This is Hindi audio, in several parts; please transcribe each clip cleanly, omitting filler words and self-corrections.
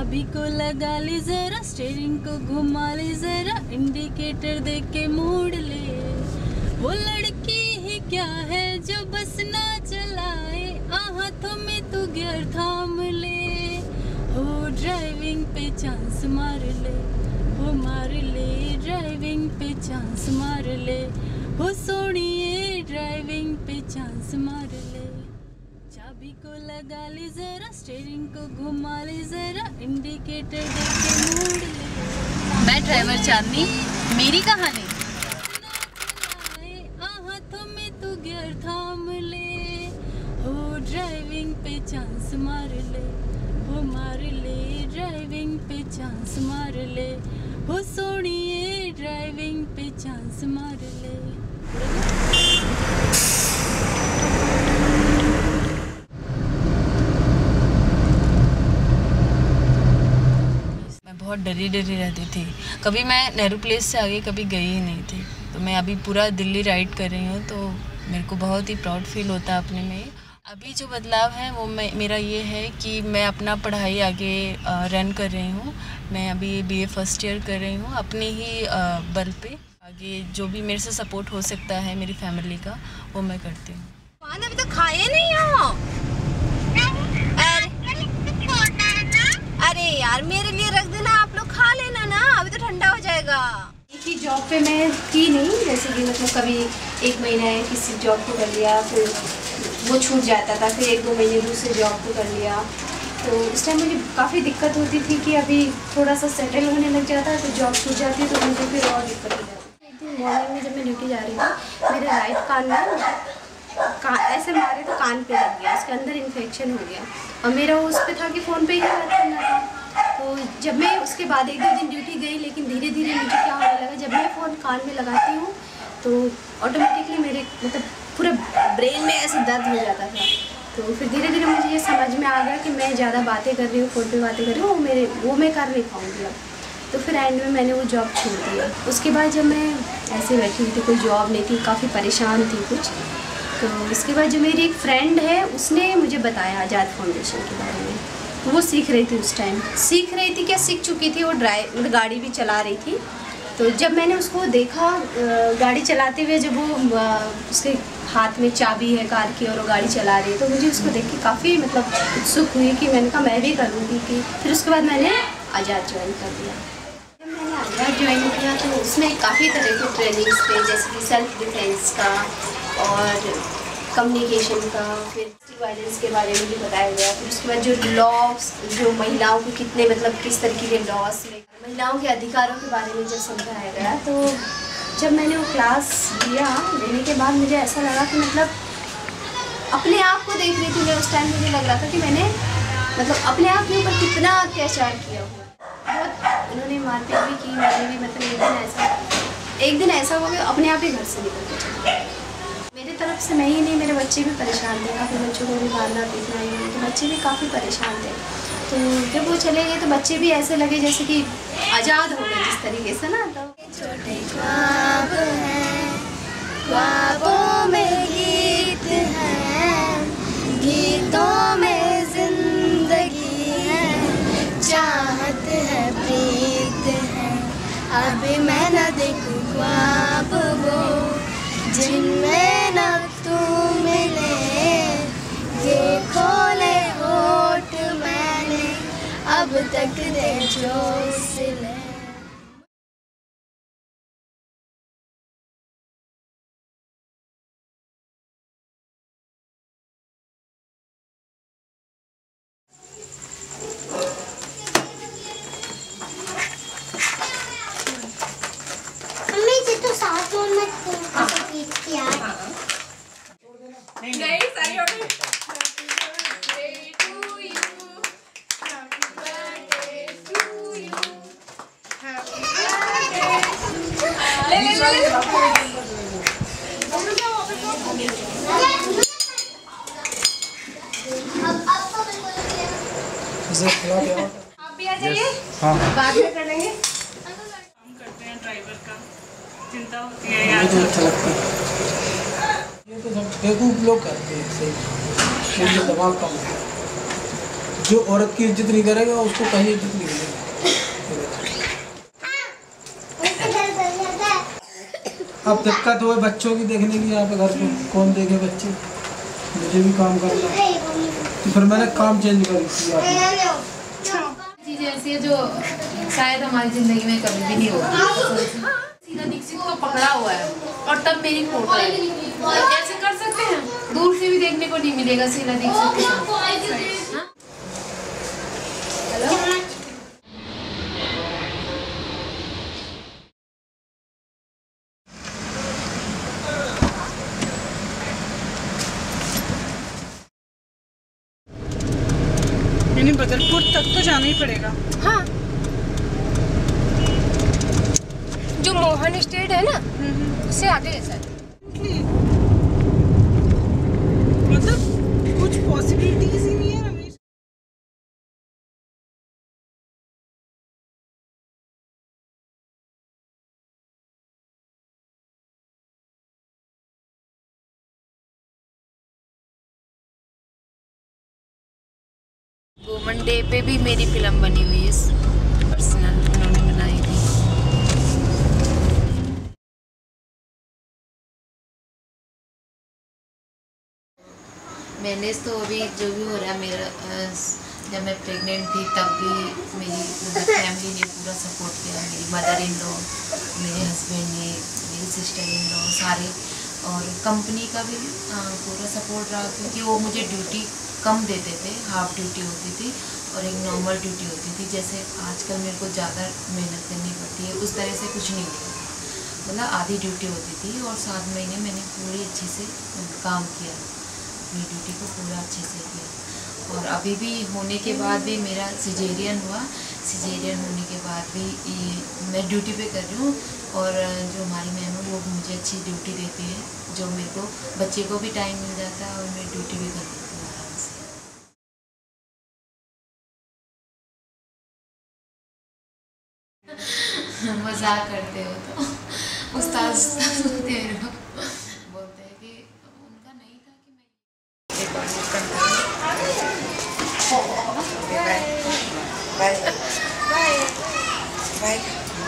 चाबी को लगा ले जरा, स्टीयरिंग को घुमा ले जरा, इंडिकेटर दे के मोड़ ले। वो लड़की ही क्या है जो बस ना चलाए, हाथों में तू गियर थाम ले। हो ड्राइविंग पे चांस मार ले, वो मार ले, ड्राइविंग पे चांस मार ले। हो सोनिए ड्राइविंग पे चांस मार ले। चाबी को लगा ले जरा, स्टीयरिंग को घुमा ले जरा, इंडिकेटर दे के मोड़ ले। मैं ड्राइवर चांदनी, मेरी कहानी। हाथों में तू गियर थाम ले। हो ड्राइविंग पे चांस मार ले, वो मार ले, ड्राइविंग पे चांस मार ले। हो सोनिए ड्राइविंग पे चांस मार ले। बहुत डरी रहती थी। कभी मैं नेहरू प्लेस से आगे कभी गई ही नहीं थी, तो मैं अभी पूरा दिल्ली राइड कर रही हूँ, तो मेरे को बहुत ही प्राउड फील होता है अपने में। अभी जो बदलाव है वो मेरा ये है कि मैं अपना पढ़ाई आगे रन कर रही हूँ। मैं अभी BA फर्स्ट ईयर कर रही हूँ, अपने ही बल पे। आगे जो भी मेरे से सपोर्ट हो सकता है मेरी फैमिली का, वो मैं करती हूँ। अभी तो खाए नहीं हो? अरे यार मेरे लिए रख देना, आप लोग खा लेना ना, अभी तो ठंडा हो जाएगा। एक ही जॉब पे मैं थी नहीं, जैसे कि मतलब कभी 1 महीना किसी जॉब को कर लिया, फिर वो छूट जाता था, फिर 1-2 महीने दूसरे जॉब को कर लिया। तो उस टाइम मुझे काफ़ी दिक्कत होती थी कि अभी थोड़ा सा सेटल होने लग जाता है, तो जॉब छूट जाती है, तो मुझे फिर और दिक्कत हो जाती है। एक दिन मॉर्निंग में जब मैं ड्यूटी जा रही थी, मेरे राइट कान में ऐसे मारे तो कान पे लग गया, उसके अंदर इन्फेक्शन हो गया, और मेरा उस पर था कि फ़ोन पे ही बात करना था। तो जब मैं उसके बाद 1-2 दिन ड्यूटी गई, लेकिन धीरे धीरे मुझे क्या होने लगा, जब मैं फ़ोन कान में लगाती हूँ तो ऑटोमेटिकली मेरे मतलब पूरा ब्रेन में ऐसे दर्द हो जाता था। तो फिर धीरे धीरे मुझे ये समझ में आ गया कि मैं ज़्यादा बातें कर रही हूँ, फ़ोन पे बातें कर रही हूँ, वो मैं कर नहीं पाऊँगी अब। तो फिर एंड में मैंने वो जॉब छोड़ दिया। उसके बाद जब मैं ऐसे बैठी हुई थी, कोई जॉब नहीं थी, काफ़ी परेशान थी कुछ, तो इसके बाद जो मेरी एक फ्रेंड है उसने मुझे बताया आज़ाद फाउंडेशन के बारे में। वो सीख रही थी, उस टाइम सीख रही थी, क्या सीख चुकी थी, वो गाड़ी भी चला रही थी। तो जब मैंने उसको देखा गाड़ी चलाते हुए, जब वो उसके हाथ में चाबी है कार की और वो गाड़ी चला रही है, तो मुझे उसको देख के काफ़ी मतलब उत्सुक हुई कि मैंने कहा मैं भी करूँगी। कि फिर उसके बाद मैंने आज़ाद ज्वाइन कर दिया। जब मैंने आज़ाद ज्वाइन किया तो उसमें काफ़ी तरह के ट्रेनिंग्स थे, जैसे कि सेल्फ डिफेंस का और कम्युनिकेशन का, फिर वायलेंस के बारे में भी बताया गया। फिर उसके बाद जो लॉस, जो महिलाओं को कितने मतलब किस तरीके के लॉस, महिलाओं के अधिकारों के बारे में जब समझाया गया, तो जब मैंने वो क्लास लेने के बाद मुझे ऐसा लगा कि मतलब अपने आप को देख रही थी मैं। उस टाइम मुझे लग रहा था कि मैंने मतलब अपने आप के ऊपर कितना अत्याचार किया हुआ, बहुत उन्होंने मारपीट भी की। मैंने भी मतलब एक दिन ऐसा हो गया, अपने आप ही घर से निकल के चला गया। मेरे तरफ से मैं ही नहीं, मेरे बच्चे भी परेशान थे, काफ़ी बच्चों को भी मारना पीटना ही, उनके बच्चे भी काफ़ी परेशान थे। तो जब वो चले गए तो बच्चे भी ऐसे लगे जैसे कि आज़ाद हो गए जिस तरीके से ना। तो छोटे ख्वाब हैं, ख्वाबों में गीत हैं, गीतों में जिंदगी है, चाहत है, प्रीत है। अभी मैं न देखूं ख्वाब वो जिनमें न तू मिले, ये खोले होठ मैंने अब तक दे जो सिले। आप भी आ जाइए, बाद में कर लेंगे। काम करते हैं ड्राइवर का, चिंता होती है यार। मुझे अच्छा लगता है, ये तो सब बेवकूफ़ लोग करते हैं, सही दबाव कम है। जो औरत की इज्जत नहीं करेगा उसको कहीं इज्जत नहीं मिलेगी। अब दिक्कत हो बच्चों की देखने की, यहाँ पे घर पे कौन देखे बच्चे, मुझे भी काम करना है, तो फिर मैंने काम चेंज कर दिया। चीज़ें ऐसी है जो शायद हमारी ज़िंदगी में कभी भी नहीं होगी। शीला दीक्षित को पकड़ा हुआ है और तब मेरी फोटो है, ऐसे कर सकते हैं? दूर से भी देखने को नहीं मिलेगा शीला दीक्षित के साथ। हाँ? हेलो, यानी बदलपुर तक तो जाना ही पड़ेगा। हाँ, जो मोहन स्टेट है ना उससे आगे है सर। मतलब कुछ पॉसिबिलिटीज ही नहीं है रमेश। वुमेन डे पे भी मेरी फिल्म बनी हुई है, पर्सनल उन्होंने बनाई थी। मैंने तो अभी जो भी हो रहा है मेरा, जब मैं प्रेग्नेंट थी तब भी मेरी फैमिली ने पूरा सपोर्ट किया, मेरी मदर इन लॉ, मेरे हस्बैंड ने, मेरी सिस्टर इन लॉ सारे, और कंपनी का भी पूरा सपोर्ट रहा, क्योंकि वो मुझे ड्यूटी कम देते थे, हाफ ड्यूटी होती थी और एक नॉर्मल ड्यूटी होती थी। जैसे आजकल मेरे को ज़्यादा मेहनत करनी पड़ती है, उस तरह से कुछ नहीं था, मतलब आधी ड्यूटी होती थी। और 7 महीने मैंने पूरी अच्छे से काम किया, अपनी ड्यूटी को पूरा अच्छे से किया। और अभी भी होने के बाद भी मेरा सिजेरियन हुआ, सिजेरियन होने के बाद भी मैं ड्यूटी पे कर रही हूँ। और जो हमारी मैम है वो मुझे अच्छी ड्यूटी देती है, जो मेरे को बच्चे को भी टाइम मिल जाता है और मैं ड्यूटी भी कर लेती हूँ आराम से। मजाक करते हो तो उस्ताद सुनते हैं, बोलते हैं कि उनका नहीं था कि मैं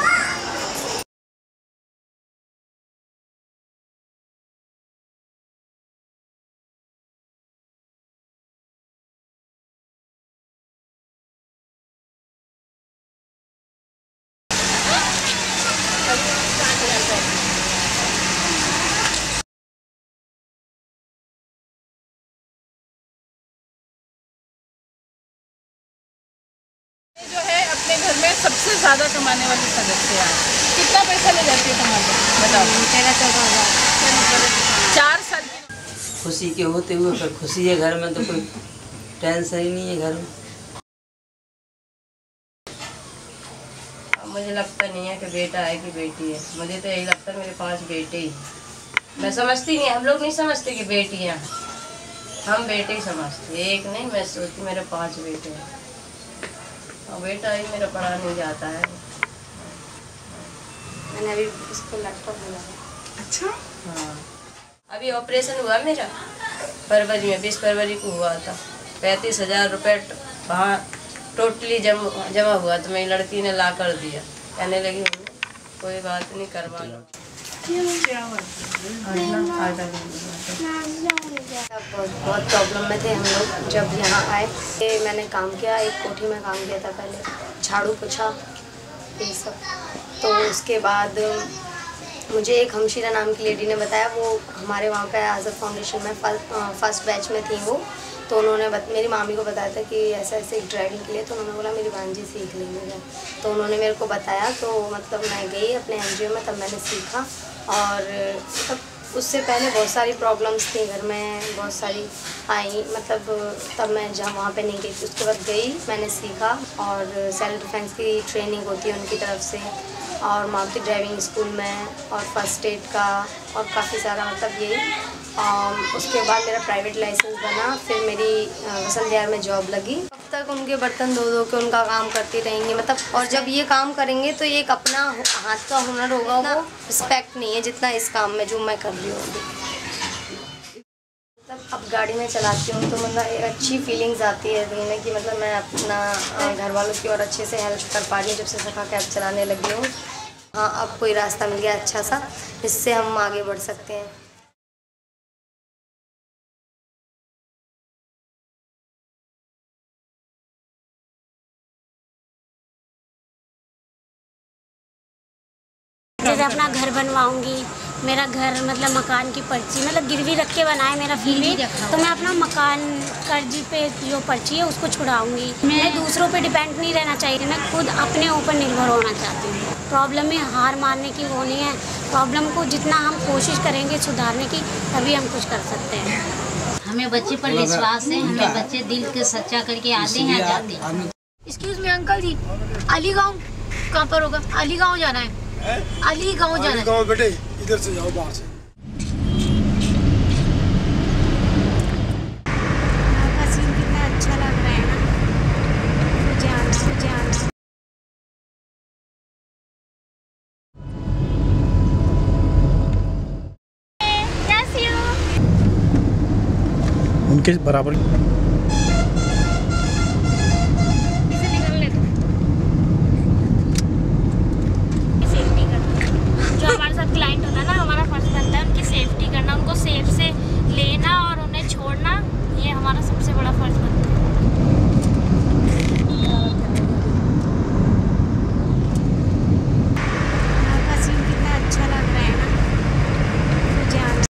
जो है अपने घर में सबसे ज्यादा कमाने वाले सदस्य हैं। कितना पैसा ले जाती है कमाते, बताओ? 13-14 4 साल की खुशी के होते हुए फिर खुशी है घर में, तो कोई टेंशन ही नहीं है घर में। मुझे लगता नहीं है कि बेटा है कि बेटी है, मुझे तो यही लगता है मेरे 5 बेटे ही। मैं समझती नहीं, हम लोग नहीं समझते कि बेटियाँ, हम बेटे ही समझते, एक नहीं। मैं सोचती मेरे 5 बेटे हैं और बेटा ही मेरा पढ़ा नहीं जाता है। मैंने अभी उसको लैपटॉप दिया। अच्छा, हाँ, अभी ऑपरेशन हुआ मेरा फरवरी में, 20 फरवरी को हुआ था। 35,000 रुपये वहाँ टोटली जमा हुआ, तो मेरी लड़की ने ला कर दिया, कहने लगी कोई बात नहीं, करवा लो। बहुत प्रॉब्लम में थे हम लोग जब यहाँ आए। मैंने काम किया, एक कोठी में काम किया था पहले, झाड़ू पोछा ये सब। तो उसके बाद मुझे एक हमशीरा नाम की लेडी ने बताया, वो हमारे वहाँ पे आज़ाद फाउंडेशन में फर्स्ट बैच में थी वो। तो उन्होंने मेरी मामी को बताया था कि ऐसा ऐसे ड्राइविंग के लिए, तो उन्होंने बोला मेरी भांजी सीख लेंगे। तो उन्होंने मेरे को बताया, तो मतलब मैं गई अपने एनजीओ में, तब मैंने सीखा। और मतलब उससे पहले बहुत सारी प्रॉब्लम्स थी घर में, बहुत सारी आई, मतलब तब मैं जहाँ वहाँ पे नहीं गई थी। उसके बाद गई, मैंने सीखा, और सेल्फ डिफेंस की ट्रेनिंग होती है उनकी तरफ से, और मारुति ड्राइविंग स्कूल में, और फर्स्ट एड का, और काफ़ी सारा मतलब यही। उसके बाद मेरा प्राइवेट लाइसेंस बना, फिर मेरी वसंत विहार में जॉब लगी। अब तक उनके बर्तन धो धो के उनका काम करती रहेंगी, मतलब। और जब ये काम करेंगे तो ये एक अपना हाथ का हुनर होगा, वो रिस्पेक्ट नहीं है जितना इस काम में जो मैं कर रही हूँ। मतलब अब गाड़ी में चलाती हूँ तो मतलब एक अच्छी फीलिंग्स आती है दिल में कि मतलब मैं अपना घर वालों की और अच्छे से हेल्प कर पा रही हूँ जब से सफ़ा कैब चलाने लगी हूँ। हाँ, अब कोई रास्ता मिल गया अच्छा सा, इससे हम आगे बढ़ सकते हैं। जैसे अपना घर बनवाऊंगी, मेरा घर मतलब मकान की पर्ची मतलब गिरवी रख के बनाए मेरा फिर भी, तो मैं अपना मकान कर्ज पे जो पर्ची है उसको छुड़ाऊंगी। मैं दूसरों पे डिपेंड नहीं रहना चाहिए, मैं खुद अपने ऊपर निर्भर होना चाहती हूँ। प्रॉब्लम में हार मानने की वो नहीं है, प्रॉब्लम को जितना हम कोशिश करेंगे सुधारने की तभी हम कुछ कर सकते हैं। हमें बच्चे पर विश्वास है, हमें बच्चे दिल के सच्चा करके आते हैं जाते हैं। Excuse me uncle ji, Ali गाँव कहाँ पर होगा? अली गाँव जाना है, अली गाँव जाना है। बेटे इधर से जाओ, बाहर से। सीन कितना अच्छा लग रहा है ना, जाना। उनके बराबर